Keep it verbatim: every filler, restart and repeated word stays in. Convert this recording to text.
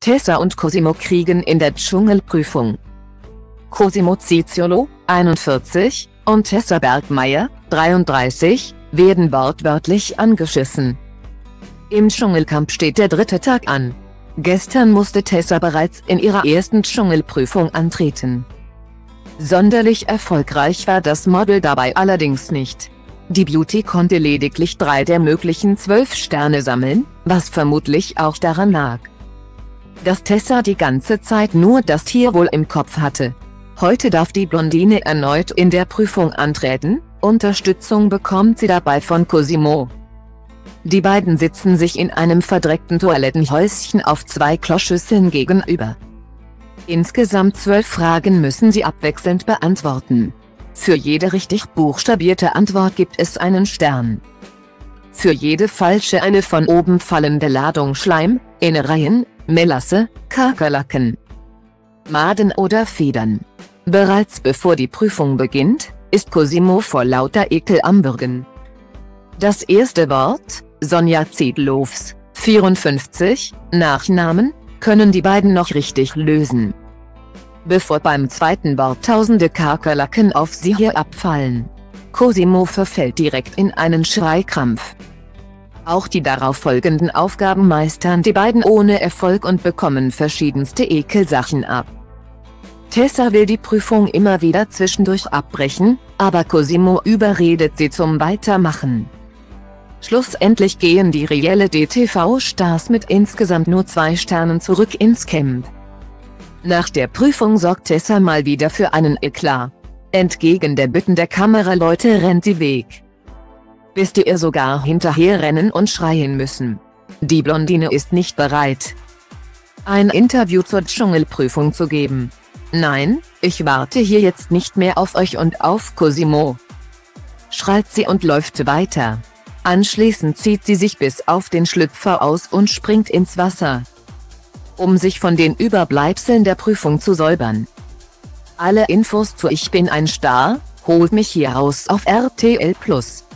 Tessa und Cosimo kriegen in der Dschungelprüfung. Cosimo Cicciolo, einundvierzig, und Tessa Bergmeier, dreiunddreißig, werden wortwörtlich angeschissen. Im Dschungelcamp steht der dritte Tag an. Gestern musste Tessa bereits in ihrer ersten Dschungelprüfung antreten. Sonderlich erfolgreich war das Model dabei allerdings nicht. Die Beauty konnte lediglich drei der möglichen zwölf Sterne sammeln, was vermutlich auch daran lag, dass Tessa die ganze Zeit nur das Tierwohl im Kopf hatte. Heute darf die Blondine erneut in der Prüfung antreten, Unterstützung bekommt sie dabei von Cosimo. Die beiden sitzen sich in einem verdreckten Toilettenhäuschen auf zwei Kloschüsseln gegenüber. Insgesamt zwölf Fragen müssen sie abwechselnd beantworten. Für jede richtig buchstabierte Antwort gibt es einen Stern. Für jede falsche eine von oben fallende Ladung Schleim, Innereien, Melasse, Kakerlaken, Maden oder Federn. Bereits bevor die Prüfung beginnt, ist Cosimo vor lauter Ekel am Würgen. Das erste Wort, Sonja Ziedlows, vierundfünfzig, Nachnamen, können die beiden noch richtig lösen, bevor beim zweiten Wort tausende Kakerlaken auf sie herabfallen. Cosimo verfällt direkt in einen Schreikrampf. Auch die darauf folgenden Aufgaben meistern die beiden ohne Erfolg und bekommen verschiedenste Ekelsachen ab. Tessa will die Prüfung immer wieder zwischendurch abbrechen, aber Cosimo überredet sie zum Weitermachen. Schlussendlich gehen die Reality-T V-Stars mit insgesamt nur zwei Sternen zurück ins Camp. Nach der Prüfung sorgt Tessa mal wieder für einen Eklat. Entgegen der Bitten der Kameraleute rennt sie weg, bis die ihr sogar hinterherrennen und schreien müssen. Die Blondine ist nicht bereit, ein Interview zur Dschungelprüfung zu geben. Nein, ich warte hier jetzt nicht mehr auf euch und auf Cosimo, schreit sie und läuft weiter. Anschließend zieht sie sich bis auf den Schlüpfer aus und springt ins Wasser, um sich von den Überbleibseln der Prüfung zu säubern. Alle Infos zu Ich bin ein Star, holt mich hier raus auf R T L plus.